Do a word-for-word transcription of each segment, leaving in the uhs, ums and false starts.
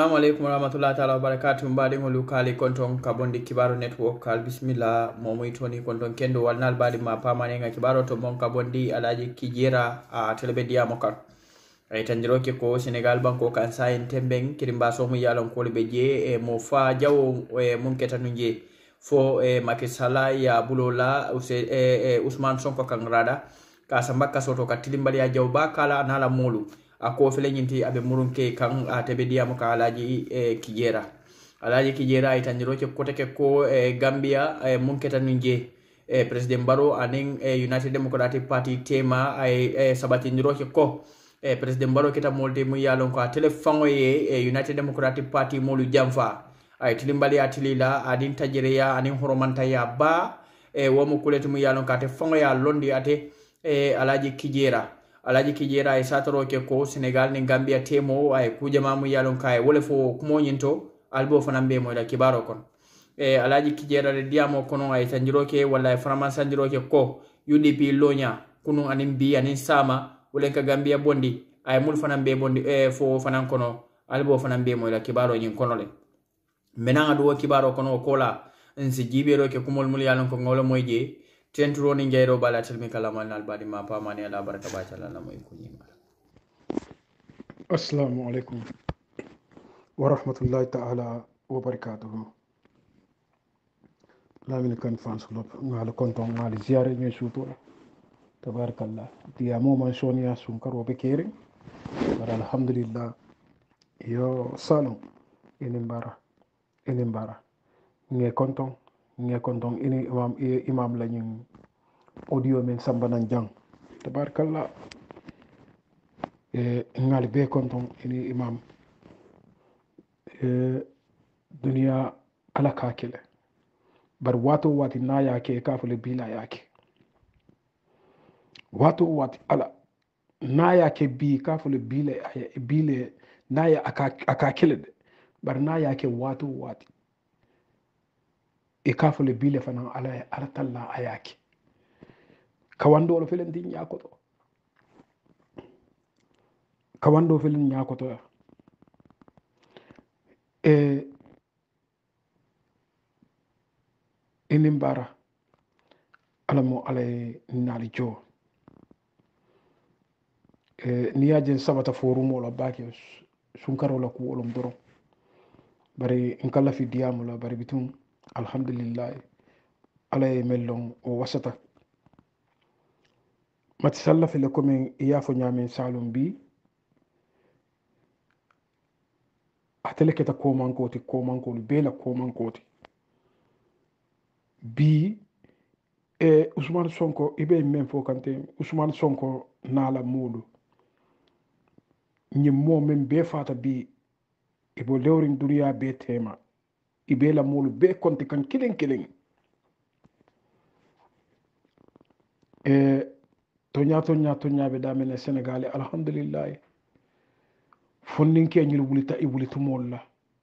Assalamu alaikum warahmatullahi ta'ala wabarakatuh. Mbadi ngolu kali konton kabondi kibaro network kal bismillah momo itoni konton kendo walnal badi ma pamane nga kibaro to mon kabondi alaji kijera a telebe dia mokar ay tanjiro ke ko Senegal banko kan sayin tembeng kirimba so mu yalon ko be je e mo fa jawo e mun ketanu je fo e Macky Sall ya bulola use e Ousmane Sonko kan rada ka sambaka soto ka tilimbali ya jawba kala nala molu ako fele nyinti abe murunke kan atebe diamo ka alaji e kijera alaji kijera ay tanjiro ke kote ke ko e Gambia e mun ketanu je e President Barrow aning e United Democratic Party tema ay e sabati ndiro ke ko e President Barrow kita molde mu yalon ko telefongo ye e United Democratic Party molu jamfa ay tilimbali atilila adin tajireya anin horomanta ya ba e womo kuletu mu yalon ka te fongo ya londi ate e alaji kijera alaji kijera e satoro ke ko Senegal ni Gambia temo ay kujama mu yalon ka e wole fo kumo nyinto albo fanambe mo la kibaro kon e alaji kijera de diamo kono ay tanjiro ke wala France sanjiro ke ko U D P lonya kunu anin bi anin sama wulen ka Gambia bondi ay mul fanan be bondi e fo fanan kono albo fanan be mo la kibaro nyin kono le menanga do kibaro kono kola nsi jibero ke kumol mul yalon ko ngolo moyje tentro ni ngeyro bala telmi kala manal badi ma pa mani ala baraka ba tala la moy ko nyima. Assalamu alaikum wa rahmatullahi ta'ala wa barakatuh. Lamin kan fans club ngal konton ngal ziare ni sutura tabarakallah dia mo man sonia sunkaro be kere bar alhamdulillah yo salon inimbara inimbara nge konton nge konton ini imam imam lañu audio men sambanan jang tabarakallah e ngal be konton ini imam e dunia ala kakile bar wato wati na yake kafule bila yake wato wati ala na yake bi kafule bila bile na ya akakile bar na yake wato wati e kafule bile fana ala ala talla ayake kawando lo felen din yakoto kawando felen nyakoto e inimbara alamo alay nali jo e niyajen sabata forumo la baki sunkaro la ku olom doro bari nkala fi diamu la bari bitum alhamdulillah alay mellon o wasata mati salla fi le comme iyafo nyamen salum bi atele keta ko mankoti ko mankoli bela ko mankoti bi e Ousmane Sonko ibe men fo kante Ousmane Sonko nala mudu ñi mo men be fata bi ibo lewrin duniya be tema ibe la mulu be konti kan kilen kilen e to nyato nyato nyabe da men Senegal alhamdulillah fonnin ke ñil wulita i wulitu molla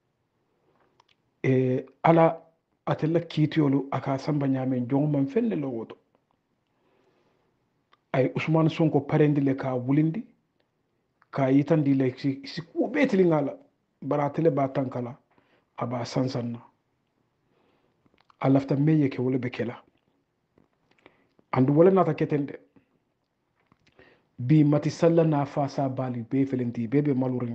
e ala atella kiitiyolu aka samba ñamen jongman felle lowoto ay Ousmane Sonko parendi le ka wulindi ka yitandi le si, si ku betili ngala bara tele ba tankala aba sansanna alafta meye ke wala bekela andu wala nata ketende bi mati salla na fasa bali be felenti bebe malurin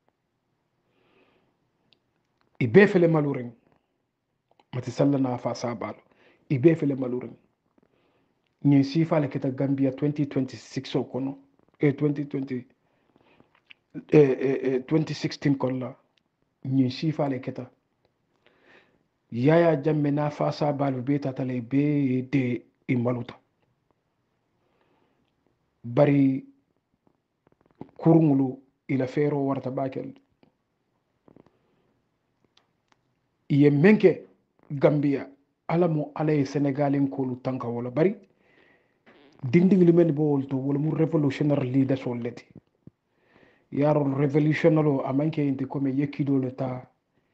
i be fele malurin mati salla na fasa balo i be fele malurin ñi sifa le keta Gambia twenty twenty-six o kono e twenty twenty e e twenty sixteen kolla ñi sifa le keta Yaya Jammeh na fasa balo be tatale be de i maluta bari kurungulu ila fero warta bakel iye menke Gambia alamo alay Senegalin kolu tanka wala bari dinding li men bo wolto wala mu revolutionary leader so leti yaro revolutionary amanke inte comme yekido le ta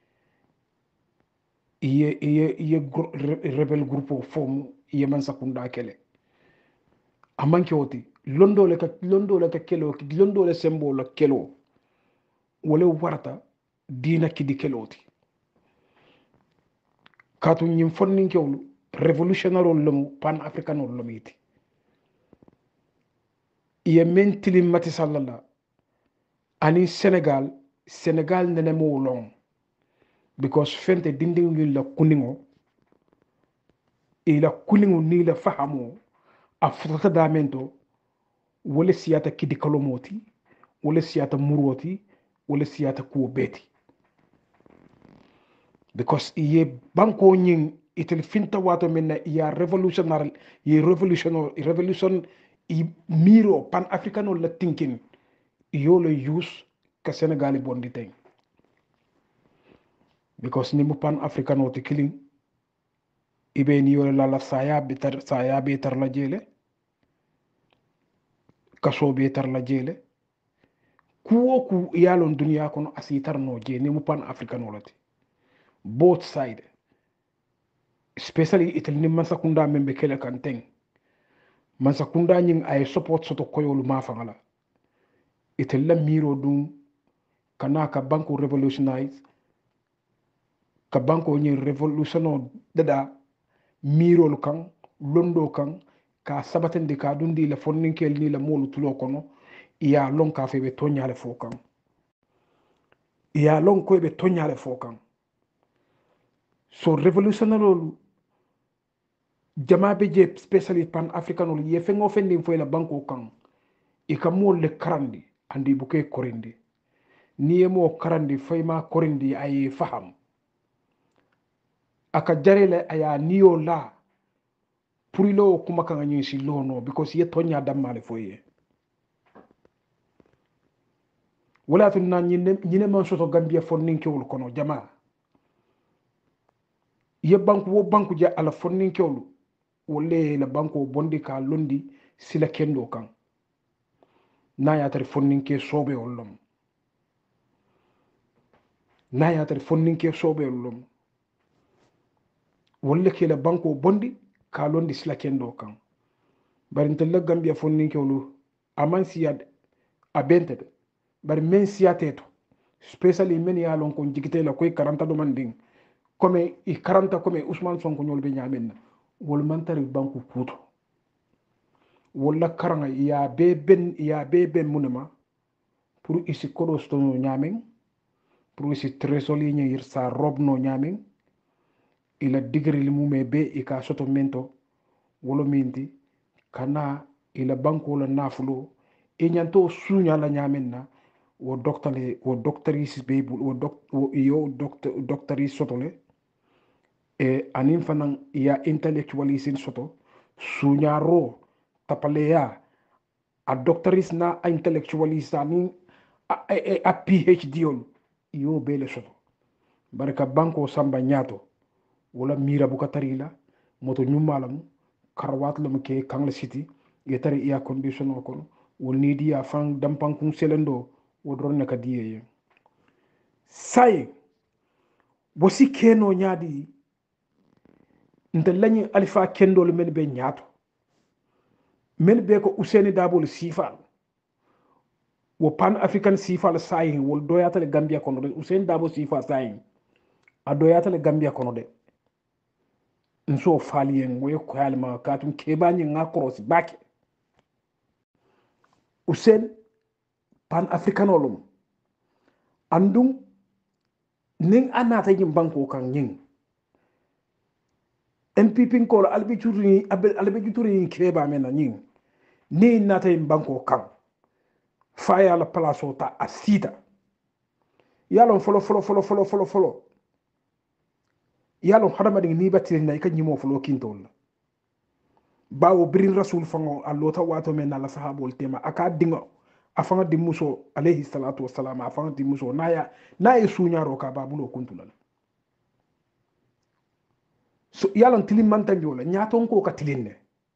iye iye iye rebel groupe form iye man sakunda kele amanke oti londo le ka londo le ka kelo londo le sembo le kelo wala warta dina kidi keloti katu ñim fonnin kewlu revolutionary lomu pan african lomiti ye men tilim mati sallala ani Senegal Senegal nene mo long because fente dindin la kuningo ila kuningo ni la fahamo a futata damento wala siyata kidi kalomoti wala siyata muroti wala siyata kuwo beti because iye banko nyin itel finta wato menna ya revolutionary ye revolutionary revolution i miro pan africano la thinking yo le use ka Senegal bondi tay because ni mu pan africano te killing ibe ni yo la la saya betar saya betar la jele kaso betar la jele kuwo ku yalon dunia kono asitar no je ni mu pan africano lati both side especially itel ni mansakunda membe kele kanteng mansakunda nying ay support soto koyolu mafangala itel la miro dum kana ka banko revolutionize ka banko nyi revolutiono dada miro kan londo kan ka sabatende ka dundi la fonninkel ni la molu tulo kono iya lon ka febe tonyale fo kan iya lon ko be tonyale fo kan so revolutionary jama be je especially pan africanol ye fengo fendi fo la banko kan e ka mol le karandi andi buke korindi ni e mo karandi fayma korindi ay faham aka jarele aya niyo la purilo kuma kan nyi si lono because ye tonya damale foye wala tun na nyine nyine man soto gambia fonninkewul kono jama ye banku wo banku ja ala fonninkewul wolle la banko bondi ka londi sila kendo kan na ya tar fonninke sobe wollom na ya tar fonninke sobe wollom wolle ke la banko bondi ka londi sila kendo kan bari ntella gambia fonninkewul aman siyad abente bari men siyateto especially men ya lon ko jigite la koy karanta do manding comme i karanta comme Ousmane Sonko ñol be ñamen wol man tari banku kuto wala karanga ya be ben ya be ben munema pour isi kodo stono ñamen pour isi trésoli ñir sa rob no ñamen ila digri li mume be e ka soto mento wolo minti kana ila banko la nafulo e ñanto suña la ñamen na wo doctale wo doctrice be wo doc wo yo docteur doctrice sotole e anin fanan ya intellectualism soto suñaro tapaleya a doctrice na a intellectualiste ni a, a, a PhD ol yo bele soto barka banko samba ñato wala mira buka tarila moto ñumalam karwat lam ke kangla city ye tari iya condition o kono wol ni dia fan dampan selendo wodron naka diye say bosi keno ñaadi nte lañi alifa kendol men be ñaato men be ko Ousainou Darboe sifal wo pan african sifal sayi wol doyata le Gambia kono de Ousainou Darboe sifal sayi a doyata le Gambia kono de nso falien wo ko halma katum kebañi nga cross bake Ousainou pan africanolum andum ning anata yim banko kan ñing M P P ko albi turi albi turi keba mena ñing ni nata yim banko kan faya la place ta asita yalon folo folo folo folo folo folo yalon hadama ding ni batiri na ka ñimo folo kintol bawo birin rasul fango allota wato men la sahabol tema aka dingo afanga di muso alayhi salatu wassalam afanga di muso naya naya suñaro ka babulo kuntulal so yalon tilim man tan jola ñaton ko ka tilinne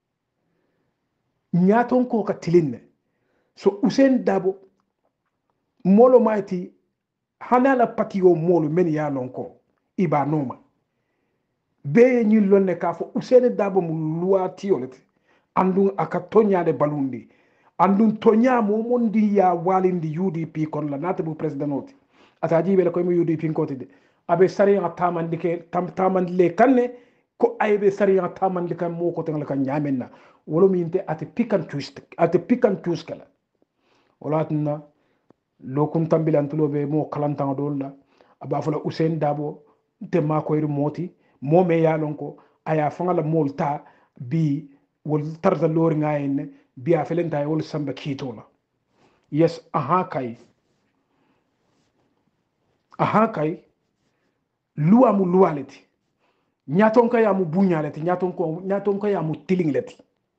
ñaton ko ka tilinne so Ousainou Darboe molo mayti hanala patio molo men yalon ko iba noma be ñi lonne ka fo Ousainou Darboe mu loi tiolete andun aka toñade balundi andun toña mo mondi ya walindi U D P kon la nata bu president oti ataji be ko mi U D P ko tide abe sariya tamandi ke tam tamandi le kanne ko aybe sariya tamandi kan mo ko tan kan nyamenna wolo mi inte ate pick and choose ate pick and choose kala wala tunna lokum tambilan tulobe mo kalantanga dolla aba fala Usain Dabo te ma ko yir moti mo me yalon ko aya fangala molta bi wol tarda lor ngayen bi a felenta wol samba kitola yes aha kai aha kai luwa mu luwaleti nyaton ka ya mu bunyaleti nyaton ko nyaton ka ya mu tilingleti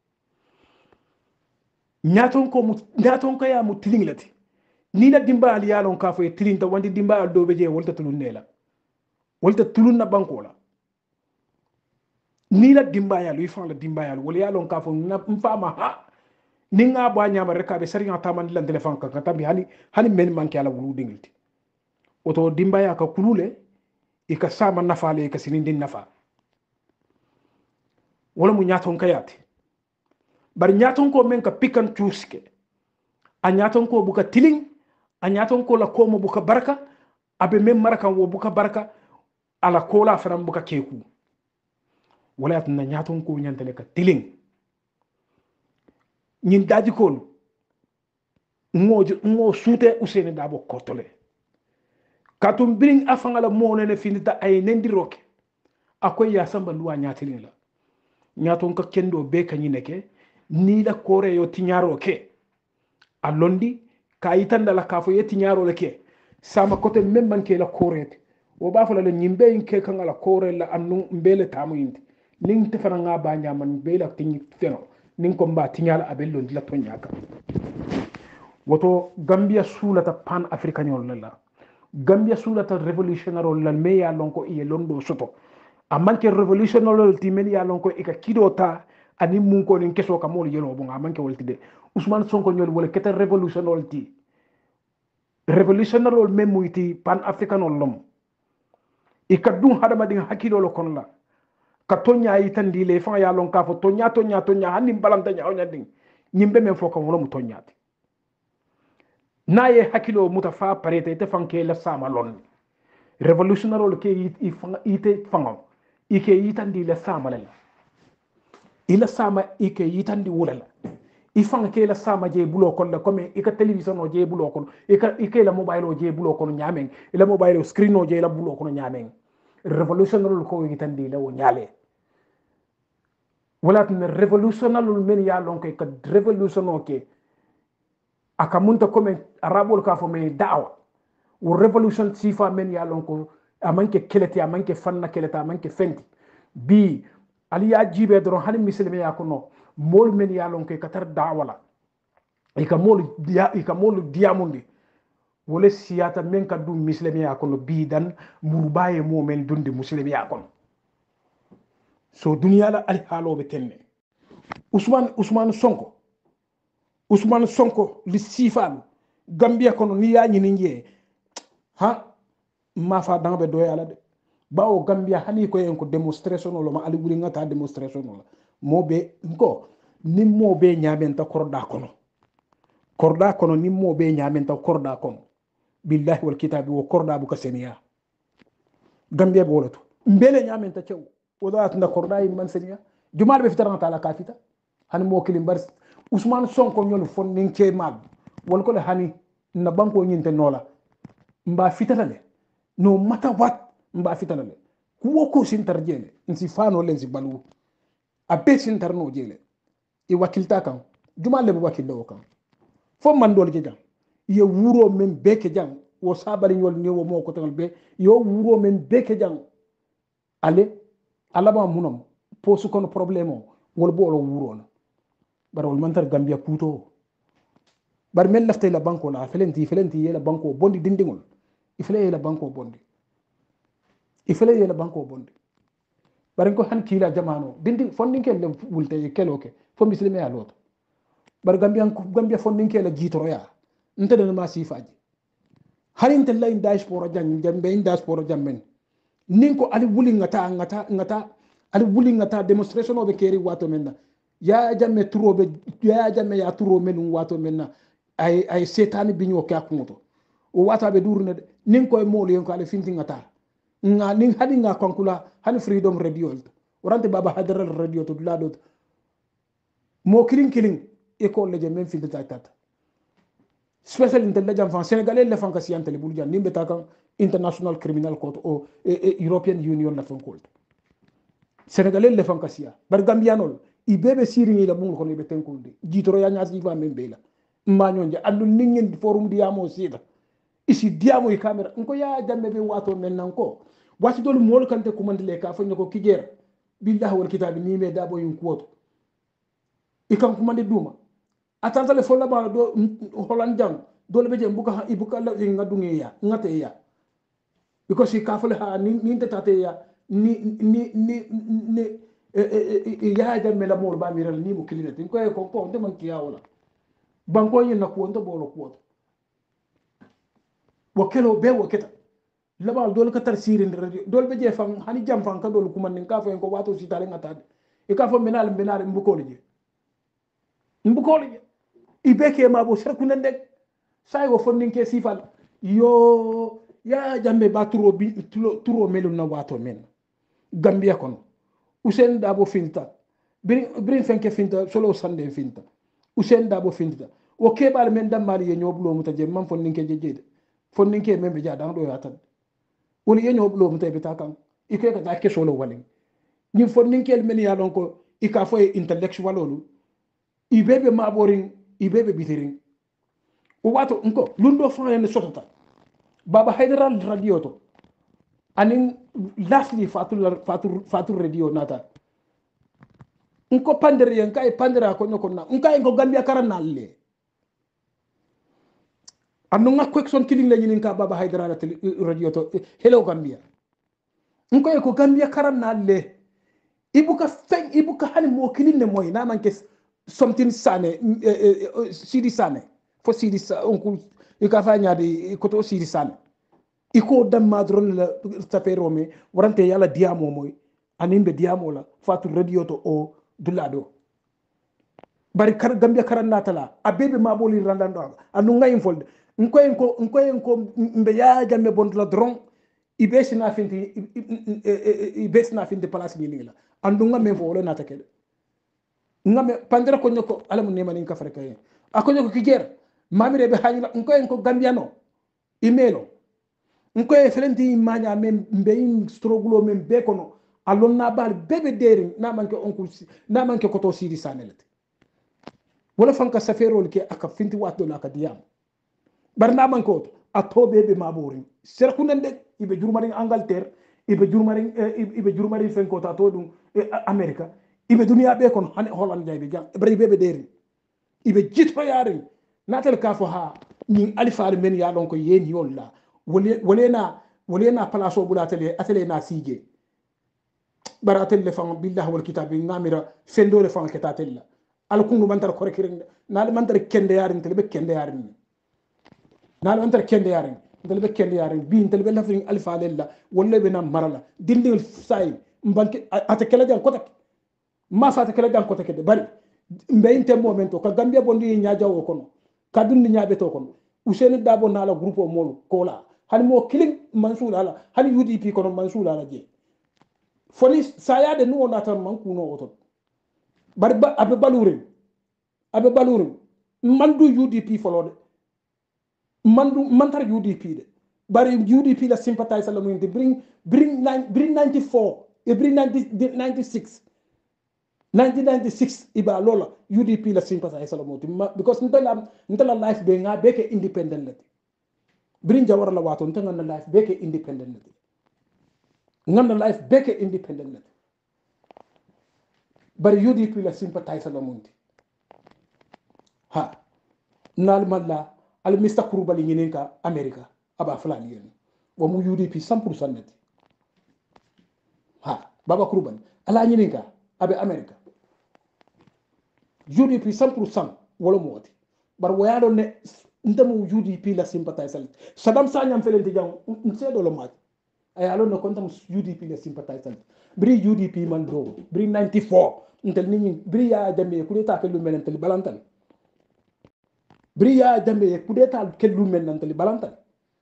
nyaton ko mu nyaton ka ya mu tilingleti ni la dimba ali yalon ka fo tilinta wandi dimba al dobe je wolta tulun nela wolta tulun na bankola ni la dimba ya lu ifan la dimba ya wol yalon ka fo na mfama ha ni nga bo nyama reka be sari ngata man lan telefon ka tambi hani hani men manki ala wulu dingilti oto dimba ya ka kulule ika sama nafale ika sinindin nafa wala mu nyaton kayati bar nyaton ko men ka pikan tuske a nyaton ko buka tiling a nyaton ko la komo buka baraka abe men maraka wo buka baraka ala kola faram buka keku wala at na nyaton ko nyantale ka tiling nyin daji ko ngo ngo sute Usain Dabo kotole katum biring afangala mone ne finita ay nendiroke akoy ya samba luwa nyatilin la nyaton ka kendo be kanyi neke ni da kore yo tinyaro ke alondi ka itanda la kafo ye tinyaro le ke sama kote memman ke la korete wo ba fala le nyimbe inke kangala kore la annu mbele tamu yindi ning te fana nga ba nyaman bela tinyi feno ning ko mba tinyala abello ndila to nyaka woto Gambia sulata pan africanol la Gambia sulata revolutionary la me ya lonko iye londo soto amanke revolutionary ti men ya lonko ika kidota ani mun ko nin keso ka mol yelo bo amanke woltide Ousmane Sonko nyol wala kete revolutionary ti revolutionary men muyti pan africanol lom ika dun hadama din hakilo lo kon la ka tonya yitandi le fa ya lonka fo tonya tonya tonya hanim balanta nya onya ding nyimbe men fo ko wala mu tonyati naye hakilo mutafa parete te fanke la sama lon revolutionary ke ite fango ike yitandi la sama la ila sama ike yitandi wulala ifanga ke la sama je bulo kon la comme ika television o je bulo kon ika ike la mobile o je bulo kon nyamen ila mobile o screen o je la bulo kon nyamen revolutionary ko yitandi la o nyale wala tin revolutionary men ya lon ke ka revolution o ke aka munta comme arabol ka fo me da'wa wo revolution sifa men ya lon ko amanke keleti amanke fanna keleta amanke fenti bi ali ya jibe do hani muslimi ya ko no mol men ya lon ko katar da'wala ika mol dia ika mol diamundi wala siyata men ka dum muslimi ya ko no bi dan murbaye mo men dundi muslimi ya ko so dunya la al halobe tenne Ousmane Ousmane Sonko Ousmane Sonko li sifalu Gambia kono ni ya nyini ngie ha ma fa danbe do yala de bawo Gambia hani ko en ko demonstration lo ma ali wuri ngata demonstration lo mo be ko ni mo be nyaamenta korda kono korda kono ni mo be nyaamenta korda kono billahi wal kitabi wo korda bu ka seniya Gambia bo lato mbele nyaamenta cew wadaat na korda yi man seniya jumal be fitara taala kafita hani mo kilim bar Ousmane Sonko ñol fon ning cey mag wol ko le hani na banko ñinte nola mba fitalale no mata wat mba fitalale ku woko sintar jele nsi fano len si balu abe sintar no jele i wakilta kan juma le wakil do kan fo man dol jam ye wuro men beke jam wo sabali ñol ni wo moko tangal be yo wuro men beke jam ale alaba munam posu kono problème wol bo lo wuro na barol mantar Gambia kuto bar mel lafte la banko la felenti felenti yela banko bondi dindingol ifele yela banko bondi ifele yela banko bondi bar ko han kila jamano dinding fonding kel wulte keloke fo muslimi ya lot bar Gambia Gambia fonding kel jitoro ya ntede ma sifaji harinte la diaspora jang jambe diaspora jammen ninko ali wuli ngata ngata ngata ali wuli ngata demonstration obe keri wato menna ya jamme turobe ya jamme ya turo men wato menna ay ay setani biño ka kumoto o wata be durne nin koy moli en ko ale finti ngata nga nin hadi nga konkula hani freedom radio warante baba hadral radio to lado mo kilin kilin école le même finti tata special intelligence fan sénégalais le fan ka siyantele buljan nimbe takan international criminal court o e, e, european union la fan court sénégalais le fan ka siya bar gambianol ibebe siri ni la bungo ko be tenkulde jitoro ya nyasi fa membe la mbañonje andu ningen forum diamo sida isi diamo e camera nko ya jambe be wato men nan ko wati dol mol kante ko mandile ka fa ko kijera billahi wal kitabi ni me dabo yin kuoto ikam ko mande duma atanta le folla bala do holan jang dole be jëm buka ibuka la ngadungi ya ngate ya because ka fa ha ni ni tate ya ni ni ni ni ya jambe la mol ba mi ral ni mo kilinati ko ko ko de man kiya wala banko yin na ko ndo bolo ko wakelo be waketa labal dole ka tar sirin radio dole be je fam hani jam fan ka dole kuma nin ka fa ko wato si tale ngata e ka fa menal menal mbuko le mbuko le ibeke ma bo ser kunen dek say go fondin ke sifal yo ya jambe ba turo bi turo melu na wato men gambia kono usen dabo finta brin brin fenke finta solo sande finta usen dabo finta o kebal men damari ye nyoblo mutaje man fondin ke jeje fondin ke men be jada do yatan woni ye nyoblo mutaje bitakan ike ka ta ke solo walin ni fondin ke men ya don ko ika fo intellectual olu ibebe maborin ibebe bitirin o wato nko lundo fane sotota baba haydara radio to anin lastly fatul fatul fatul radio nata nko pandere yen kay pandera ko nyoko na nka ngo gambia karan nalle anu nga question killing la nyinin ka baba haydara radio to hello gambia nko ko gambia karan nalle ibuka fen ibuka hani mo killing ne moy na manke something sane sidi sane fo sidi sa onku ika fa nyaade ko to sidi sane iko dam madron la tapero me warante yalla diamo moy animbe diamo la fatu radio to o dulado bari kar gambia karanna tala abebe maboli randando anu ngay folde nkoy ko nkoy ko mbe ya jamme bondla dron ibesina finti ibesina finti place ni la andu ngame fo wala nata kede ngame pandira ko nyoko alamu nema ni ka fareka yen akonyo ko kijer mamire be hanyla nkoy ko gambiano imelo nkoy felenti manya men mbeyin stroglo men be kono alon na bal bebe derin na manke onku na manke ko to sidi sanelete wala fanka safero ke aka finti watdo la ka diam barna manke to ato bebe mabori serkunende ibe jurmari Angleterre ibe jurmari ibe jurmari fenko ta to dum America ibe dunia be kono hani Holland jaybe jam bari bebe derin ibe jitto yarin natal ka fo ha ni alifar men ya don ko yeni yolla wole na wole na palaso bula tele atele na sije baratel le fam billah wal kitab ngamira fendo le fam ketatella al kungu mantar ko rekirin na mantar kende yarin tele be kende yarin na mantar kende yarin tele be kende yarin bi tele be lafin alfa lella wolle be na marala dindil say mbanke atakela jam kotak ma fa atakela jam kotak de bari mbeyinte momento ka gambia bondi nyaaja wo kono kadun nyaabe to kono useni dabo na la groupe molu kola hani mo killing mansour ala hani U D P kono mansour ala je foni sayade no nata man kuno oto bar ba abe balurin abe balurin mandu U D P folode mandu mantar U D P de bari U D P la sympathize la mo bring bring bring ninety-four e bring ninety-six nineteen ninety-six iba lola U D P la sympathize la mo because ntala ntala life be nga beke independent lati bring jawara la wato ntanga na life beke independent lati ngam life beke independent lati bari U D P la sympathize la mo ha nal malla al mista kurubali nginen ka America aba fulani yen wa mu U D P cent pour cent lati ha baba kurubali ala nginen ka abe America U D P cent pour cent wala mo wati bar wayado ne ndemu U D P la sympathize lati Saddam Sanyam felenti jang nsedo lo mati ay alo no kontam U D P la sympathize lati bri U D P man do bri ninety-four ntel nini bri ya jambe ku deta kelu menentel balantal bri ya jambe ku deta kelu menentel balantal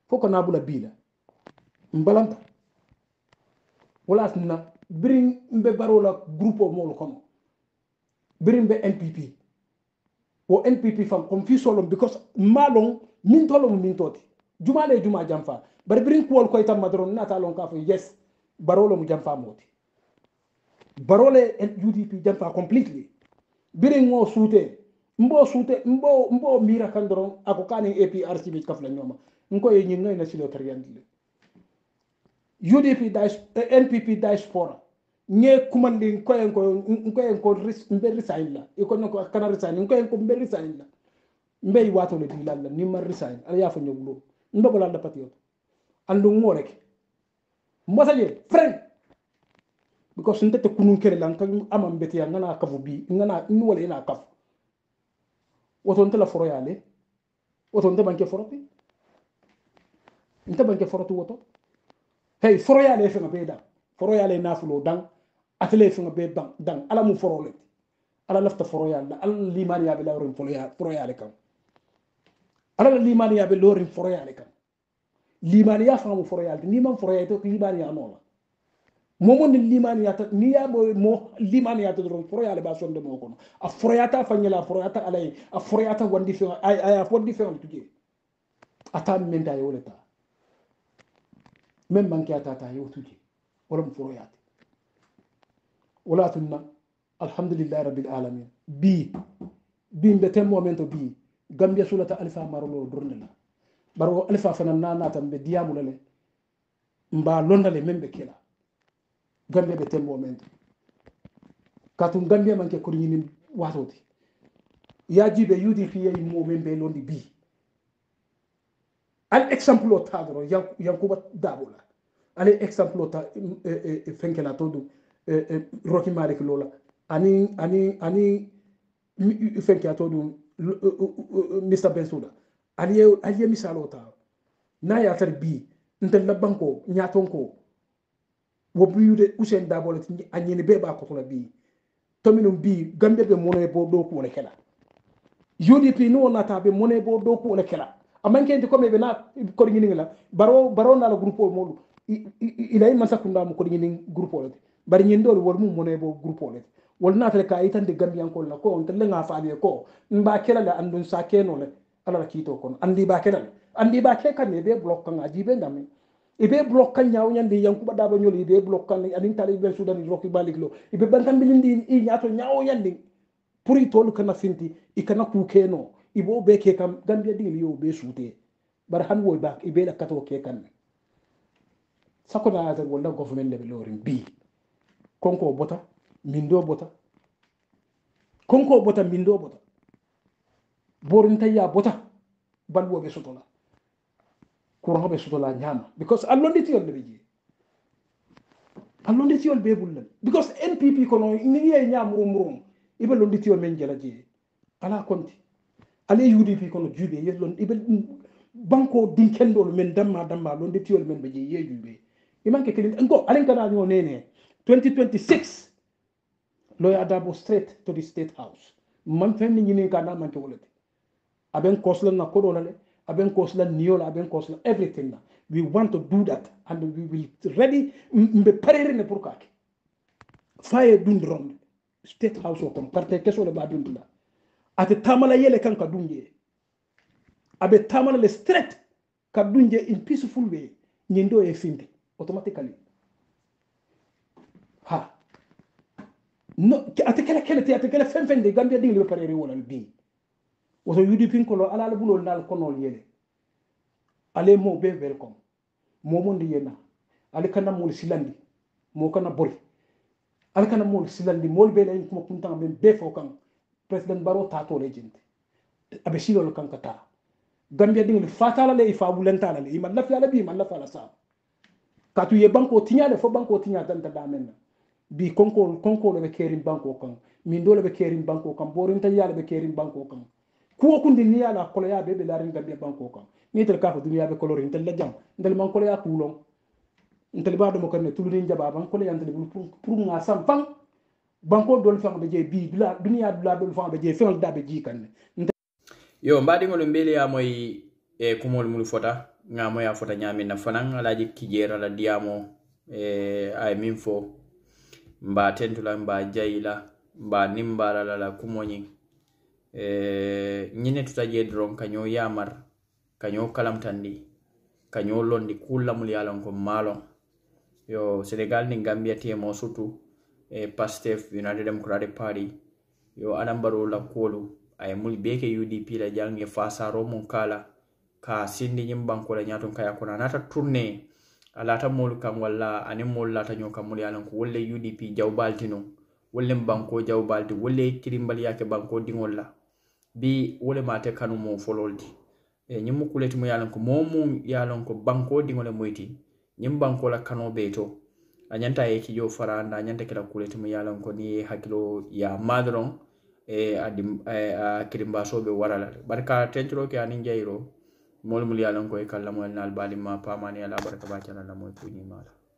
foko na bula bila mbalanta wala na birin mbe barola groupe mo kono birin be N P P o N P P fam comme fi solom because malon min tolom min toti juma le juma jamfa bar birin ko ko itam madron nata lon ka fo yes barolo mu jamfa moti barole U D P jamfa completely birin ngo sute mbo sute mbo mbo mira kandron ako kani A P R C bi kafla ñoma nko ye ñi ngay na silo tariyandile U D P N P P diaspora nye kumandi nkoye nko nkoye nko mbe resign la iko nko kana resign nkoye nko mbe resign la mbe wato le dilal la ni ma resign ala ya fa ñoglo mbe bola la patriote andu ngorek mbosa je friend because ndete kunun kere lan kan amam beti ya ngana kafu bi ngana ni wala ina kafu woto ntela foro yale woto nte banke foro pi nte banke foro tu woto hey foro yale fe ngabe da foro yale nafulo dang atele fe ngabe bang dang ala mu foro le ala lafta foro yale ala limani yabe la rin foro yale foro yale kam ala limani yabe lorin foro yale kam limani ya fa mu foro yale ni man foro yale to limani ya no momo ni limani ya ni ya bo mo limani ya to ron foro yale ba sonde mo kono a foro yata fanyela foro yata alay a foro yata wandi fe ay ay foro di fe on tuje ata menda yo leta même manki atata yo tuje wala mo foro yata wala tunna alhamdulillah rabbil alamin bi bi mbete momento bi gambia sulata alfa marolo dornela baro alfa fana nana tambe diamu lale mba londale membe kila gambia be tem momento katum gambia manke ko nyini watoti ya jibe U D P yi mo membe londi bi al exemple o tadro yankuba dabola ale exemple o ta fenkela todo Rocky Malik lola ani ani ani fenkela todo Mister Bensuda ali ali misalo ta na ya tar bi ndel la banko nyatonko wo biyude Usain Dabola anyini be ba ko to la bi tomino bi gambe be mono bo do ko ne kala U D P no na ta be mono bo do ko ne kala amanke ndi ko me be na ko ngini ngala baro baro na la groupe mo ila yi masakunda mo ko ngini groupe le bari nyin do wol mu mono bo groupe le wol na ta ka itande gambian ko la ko on tele nga faabe ko mba kala la andun sa keno le ala la kito kon andi ba kala andi ba ke kan be block kan ajibe ngame ibe block kan nyaaw nyande yankuba daba nyoli ibe block kan anin tali be sudan roki baliklo ibe bankan bilindi i nyaato nyaaw nyande pour i tolu kana finti i kana ku keno ibo be ke kam gambia dingli yo be sute bar han woy bak ibe la kato ke kan sako da ta wala government level lorin bi konko bota mindo bota konko bota mindo bota borin tayya bota balwo be sotola courant be sotola nyama because allondi tiol be ji allondi tiol be bullal because N P P kono ni ye nyam rum rum ibe londi tiol men jela ji ala konti ale U D P kono jube ye lon ibe banko dinkendo men damma damma londi tiol men be ji ye jube imanke kelin ngo alen kana nyo nene twenty twenty-six Lawyer Dabo straight to the State House man fen ni ni kana man to wolete aben kosla na kodolale aben kosla niola aben kosla everything na we want to do that and we will ready mbe parere ne pour kake faye dundron State House ko carte keso le ba dundula ate tamala yele kan ka dunje abe tamala le straight ka dunje in peaceful way nyindo e finde automatically ha no ate kala kala te ate kala fen fen de gambia ding le parere wala bi woto U D P ko ala la bulo dal kono yele ale mo be welcome mo mo ndi yena ale kana mo silandi mo kana bori ale kana mo silandi mo be la ko kunta be be fo kan president baro tato legend abe silo kan kata gambia ding le fatala le ifa bulenta le iman la fi ala bi man la fala sa katu ye banko tinyale fo banko tinya tan ta damen bi konko konko le be kerin banko kan min dole be kerin banko kan borin ta yale be kerin banko kan kuwo kundi ni yala kolo ya be be larin gambia banko kan ni tel ka fa duniya be kolorin tel la jam ndel man kolo ya kulon ntel ba do mo kan ne tulu ni jaba ban kolo ya ndel pour pour nga sam fang banko don fa be je bi dula duniya dula do fa be je fel da be ji kan yo mbadi ngol mbeli ya moy e kumol mulu fota ngamo ya fota nyami na fanan alaji kijera la diamo e ay min fo mba tentula mba jayila mba nimbala la la kumonyi e nyine tutaje dron kanyo yamar kanyo kalamtandi kanyo londi kula muli alon ko malo yo Senegal ni Gambia temo sutu e Pastef United Democratic Party yo anambaro la kolu ay muli beke U D P la jange fasa romon kala ka sindi nyim banko la nyaton kaya kona nata tourner alata mol kam walla ani mol lata nyo kam muli alan ko wolle U D P jawbaltino wolle banko jawbalti wolle kirimbal yake banko dingol la bi wole mate kanu mo fololdi e nyim kuleti mo yalan ko momu yalan ko banko dingol moyti nyim banko la kano beto anyanta e ki jo faranda anyanta kala kuleti mo yalan ko ni hakilo ya madron e adim e a kirimba sobe warala barka tentro ke anin jayro mol mul yalan ko e kala mo nal balima pamani ala baraka ba tan la moy kuni mala